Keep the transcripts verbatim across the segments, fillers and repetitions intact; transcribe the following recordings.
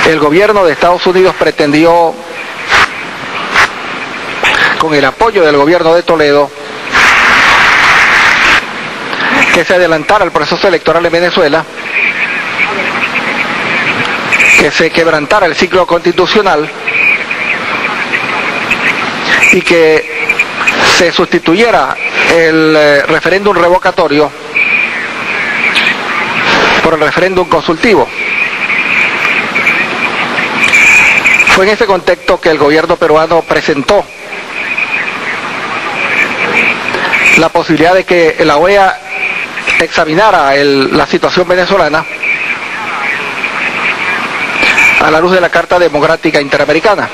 el gobierno de Estados Unidos pretendió, con el apoyo del gobierno de Toledo, que se adelantara el proceso electoral en Venezuela, que se quebrantara el ciclo constitucional y que se sustituyera el eh, referéndum revocatorio por el referéndum consultivo. Fue en ese contexto que el gobierno peruano presentó la posibilidad de que la O E A examinara el, la situación venezolana a la luz de la Carta Democrática Interamericana.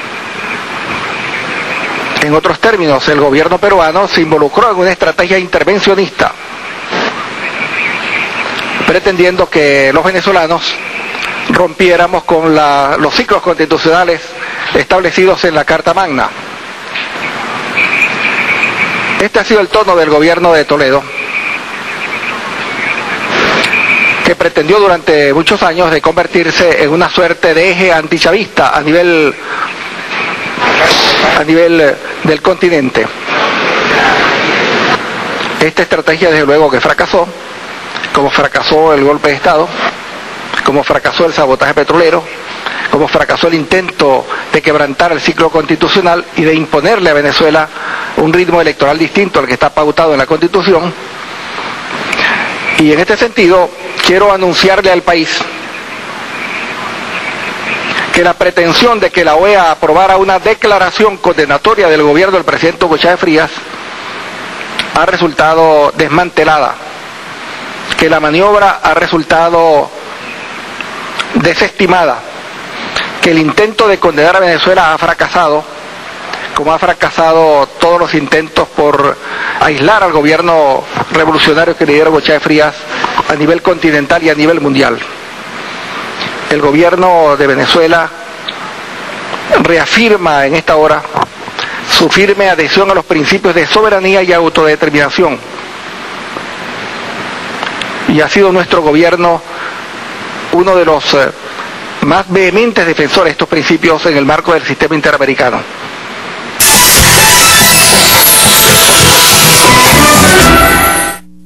En otros términos, el gobierno peruano se involucró en una estrategia intervencionista, pretendiendo que los venezolanos rompiéramos con la, los ciclos constitucionales establecidos en la Carta Magna. Este ha sido el tono del gobierno de Toledo, que pretendió durante muchos años de convertirse en una suerte de eje antichavista a nivel a nivel del continente. Esta estrategia desde luego que fracasó, como fracasó el golpe de Estado, como fracasó el sabotaje petrolero, como fracasó el intento de quebrantar el ciclo constitucional y de imponerle a Venezuela un ritmo electoral distinto al que está pautado en la Constitución. Y en este sentido quiero anunciarle al país que la pretensión de que la O E A aprobara una declaración condenatoria del gobierno del presidente Hugo Chávez Frías ha resultado desmantelada, que la maniobra ha resultado desestimada, que el intento de condenar a Venezuela ha fracasado, como ha fracasado todos los intentos por aislar al gobierno revolucionario que lidera Hugo Chávez Frías a nivel continental y a nivel mundial. El gobierno de Venezuela reafirma en esta hora su firme adhesión a los principios de soberanía y autodeterminación. Y ha sido nuestro gobierno uno de los eh, más vehementes defensores de estos principios en el marco del sistema interamericano.